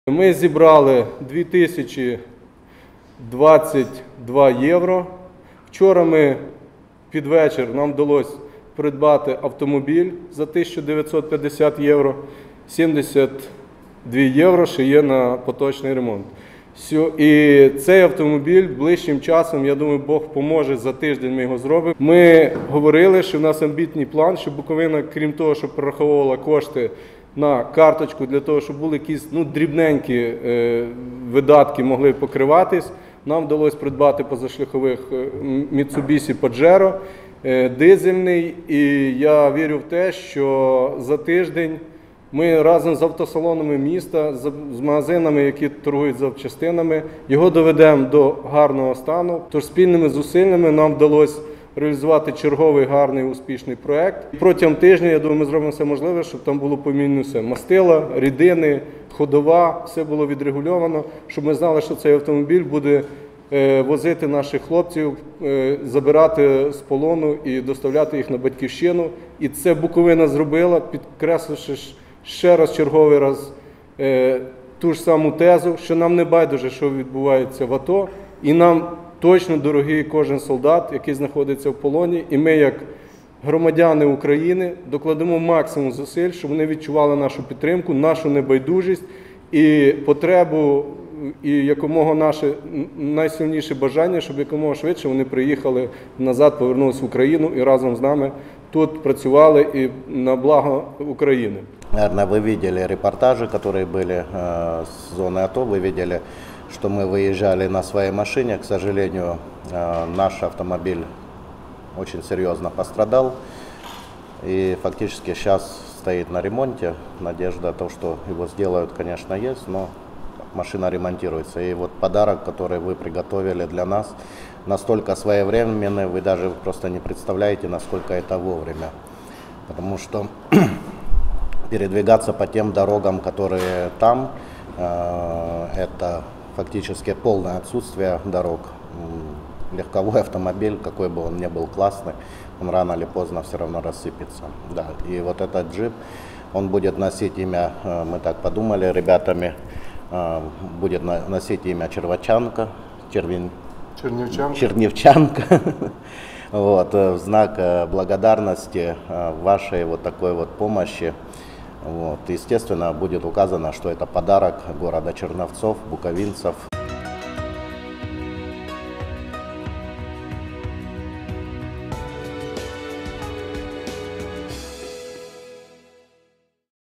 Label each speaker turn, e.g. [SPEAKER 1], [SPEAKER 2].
[SPEAKER 1] Ми зібрали 2022 євро. Вчора під вечір нам вдалося придбати автомобіль за 1950 євро. 72 євро ще є на поточний ремонт. І цей автомобіль ближчим часом, я думаю, Бог поможе, за тиждень ми його зробимо. Ми говорили, що в нас амбітний план, що Буковина, крім того, що прораховувала кошти на карточку для того, щоб були якісь дрібненькі видатки могли покриватись, нам вдалося придбати позашляхових Mitsubishi Pajero дизельний. І я вірю в те, що за тиждень ми разом з автосалонами міста, з магазинами, які торгують запчастинами, його доведемо до гарного стану. Тож спільними зусиллями нам вдалося реалізувати черговий гарний успішний проєкт. Протягом тижня, я думаю, ми зробимо все можливе, щоб там було помінено все. Мастила, рідини, ходова, все було відрегульовано, щоб ми знали, що цей автомобіль буде возити наших хлопців, забирати з полону і доставляти їх на батьківщину. І це Буковина зробила, підкресливши ще раз, черговий раз, ту ж саму тезу, що нам не байдуже, що відбувається в АТО, і нам точно дорогий кожен солдат, який знаходиться в полоні, і ми, як громадяни України, докладемо максимум зусиль, щоб вони відчували нашу підтримку, нашу небайдужість і потребу, і якомога наше найсильніше бажання, щоб якомога швидше вони приїхали назад, повернулися в Україну і разом з нами тут працювали і на благо України.
[SPEAKER 2] Наверное, вы видели репортажи, которые были с зоны АТО, вы видели, что мы выезжали на своей машине. К сожалению, наш автомобиль очень серьезно пострадал и фактически сейчас стоит на ремонте. Надежда, что его сделают, конечно, есть, но машина ремонтируется. И вот подарок, который вы приготовили для нас, настолько своевременный, вы даже просто не представляете, насколько это вовремя. Потому что передвигаться по тем дорогам, которые там, это фактически полное отсутствие дорог. Легковой автомобиль, какой бы он ни был классный, он рано или поздно все равно рассыпется. Да. И вот этот джип, он будет носить имя, мы так подумали ребятами, будет носить имя Червачанка, Чернівчанка. Вот, в знак благодарности вашей вот такой вот помощи. Вот, естественно, будет указано, что это подарок города Черновцов, буковинцев,